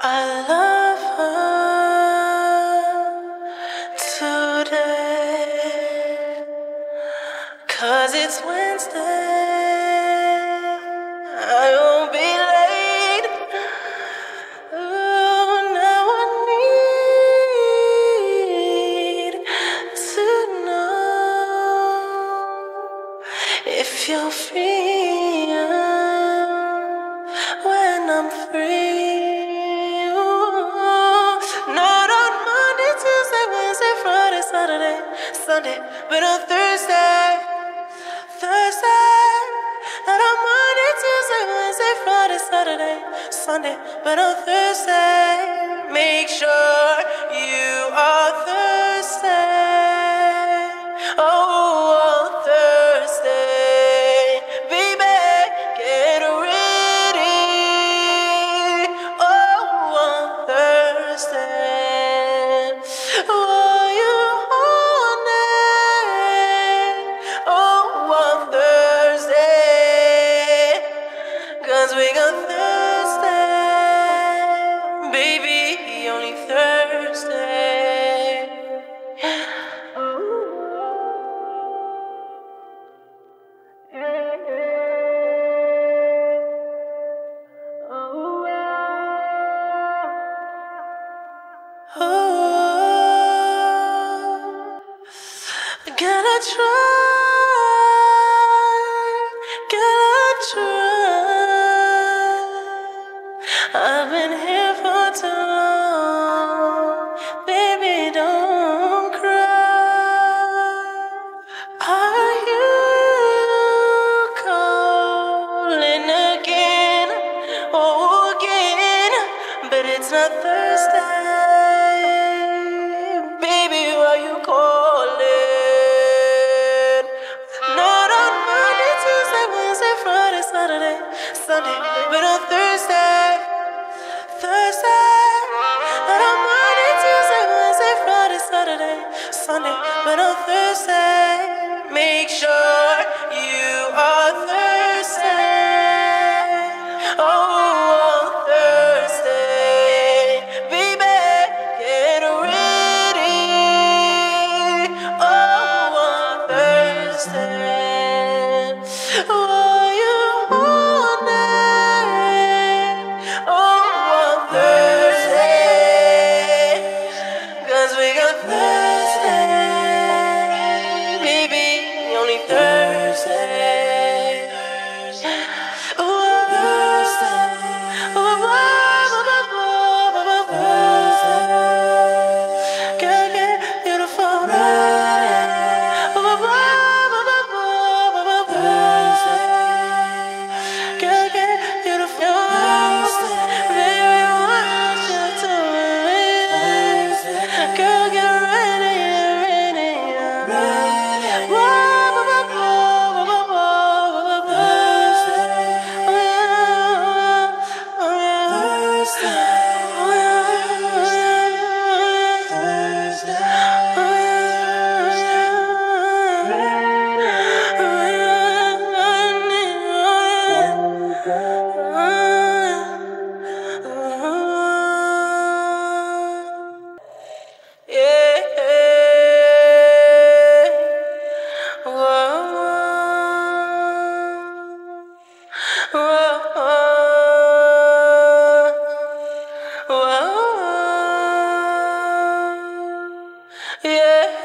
I love her today, 'cause it's Wednesday. I won't be late. Oh, now I need to know if you're free when I'm free. Ooh, not on Monday, Tuesday, Wednesday, Friday, Saturday, Sunday, but on Thursday. Not on Monday, Tuesday, Wednesday, Friday, Saturday, Sunday, but on Thursday. Make sure you are Thursday. Oh, on Thursday, baby, get ready. Oh, on Thursday, are you on it? Oh, on Thursday, 'cause we got Thursday, baby, only Thursday. Gotta try. I've been here for too long. Baby, don't cry. Are you calling again? Oh, again. But it's not Thursday. Baby, why you calling? Not on Monday, Tuesday, Wednesday, Friday, Saturday, Sunday, but on Thursday. Not on Monday, Tuesday, Wednesday, Friday, Saturday, Sunday, but on Thursday. Make sure you are Thursday. Oh, on Thursday, baby, get ready. Oh, on Thursday, are you on it? Oh, on Thursday, 'cause we got Thursday, baby, only Thursday. Ooh, Thursday. Girl, get beautiful. Girl, get beautiful. Baby, I want you to win. Girl, get ready. Yeah.